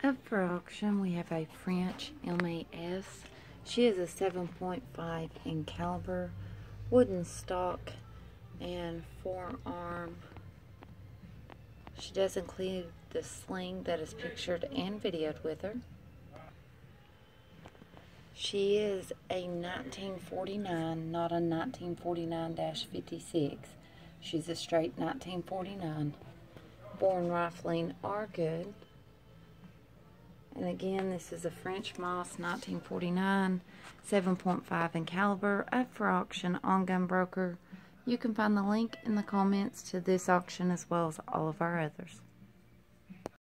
Up for auction, we have a French MAS. She is a 7.5 in caliber, wooden stock, and forearm. She does include the sling that is pictured and videoed with her. She is a 1949, not a 1949-56. She's a straight 1949. Born rifling are good. And again, this is a French MAS 1949, 7.5 in caliber, up for auction on GunBroker. You can find the link in the comments to this auction as well as all of our others.